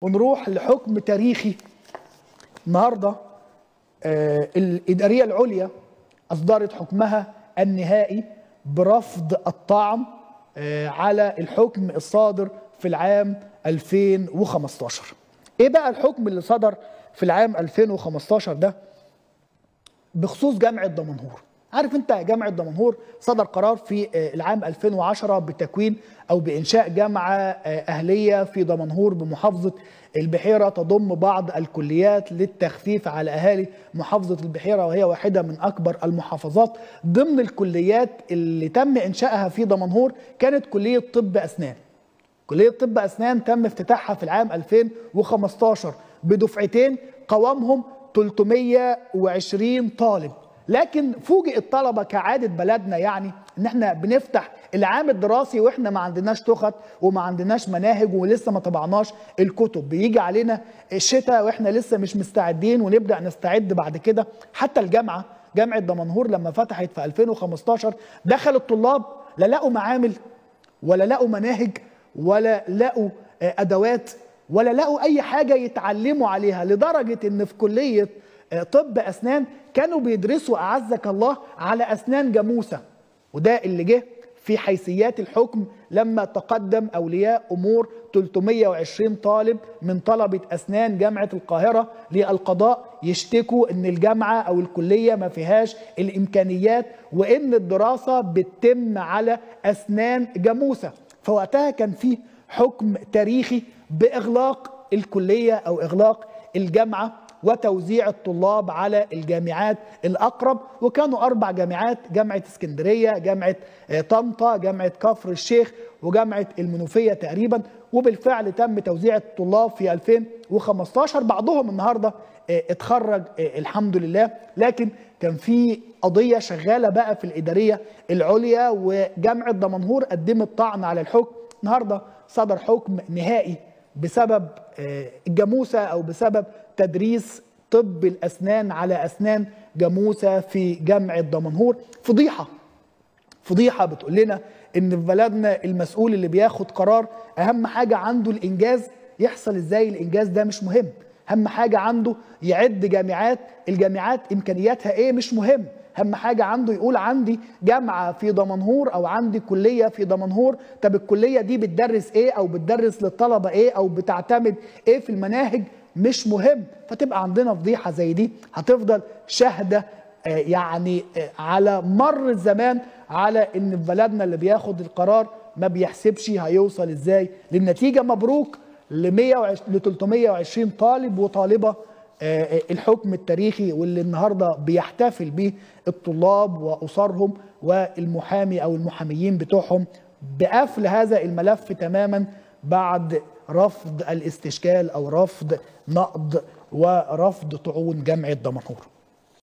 ونروح لحكم تاريخي. النهارده الإدارية العليا أصدرت حكمها النهائي برفض الطعن على الحكم الصادر في العام 2015. إيه بقى الحكم اللي صدر في العام 2015 ده بخصوص جامعة دمنهور؟ عارف انت جامعة دمنهور صدر قرار في العام 2010 بتكوين او بانشاء جامعة اهلية في دمنهور بمحافظة البحيرة تضم بعض الكليات للتخفيف على اهالي محافظة البحيرة، وهي واحدة من اكبر المحافظات. ضمن الكليات اللي تم انشائها في دمنهور كانت كلية طب اسنان. كلية طب اسنان تم افتتاحها في العام 2015 بدفعتين قوامهم 320 طالب. لكن فوجئ الطلبه كعاده بلدنا يعني ان احنا بنفتح العام الدراسي واحنا ما عندناش تخت وما عندناش مناهج ولسه ما طبعناش الكتب. بيجي علينا الشتاء واحنا لسه مش مستعدين ونبدا نستعد بعد كده. حتى جامعه دمنهور لما فتحت في 2015 دخل الطلاب لا لقوا معامل ولا لقوا مناهج ولا لقوا ادوات ولا لقوا اي حاجه يتعلموا عليها، لدرجه ان في كليه طب اسنان كانوا بيدرسوا اعزك الله على اسنان جاموسه. وده اللي جه في حيثيات الحكم لما تقدم اولياء امور 320 طالب من طلبه اسنان جامعه القاهره للقضاء يشتكوا ان الجامعه او الكليه ما فيهاش الامكانيات وان الدراسه بتتم على اسنان جاموسه. فوقتها كان في حكم تاريخي باغلاق الكليه او اغلاق الجامعه وتوزيع الطلاب على الجامعات الأقرب. وكانوا 4 جامعات: جامعة اسكندرية، جامعة طنطا، جامعة كفر الشيخ، وجامعة المنوفية تقريبا. وبالفعل تم توزيع الطلاب في 2015. بعضهم النهاردة اتخرج الحمد لله. لكن كان في قضية شغالة بقى في الإدارية العليا وجامعة دمنهور قدمت طعن على الحكم. النهاردة صدر حكم نهائي بسبب الجاموسة أو بسبب تدريس طب الأسنان على أسنان جاموسة في جامعة دمنهور. فضيحة بتقول لنا إن في بلدنا المسؤول اللي بياخد قرار أهم حاجة عنده الإنجاز. يحصل إزاي الإنجاز ده مش مهم. أهم حاجة عنده يعد جامعات، الجامعات إمكانياتها إيه مش مهم. أهم حاجة عنده يقول عندي جامعة في دمنهور أو عندي كلية في دمنهور. طب الكلية دي بتدرس إيه أو بتدرس للطلبة إيه أو بتعتمد إيه في المناهج مش مهم. فتبقى عندنا فضيحة زي دي هتفضل شاهدة يعني على مر الزمان على إن في بلدنا اللي بياخد القرار ما بيحسبش هيوصل إزاي للنتيجة. مبروك ل 320 طالب وطالبة الحكم التاريخي واللي النهارده بيحتفل به الطلاب وأسرهم والمحامي أو المحاميين بتوعهم بقفل هذا الملف تماما بعد رفض الاستشكال أو رفض نقض ورفض طعون جامعة دمنهور.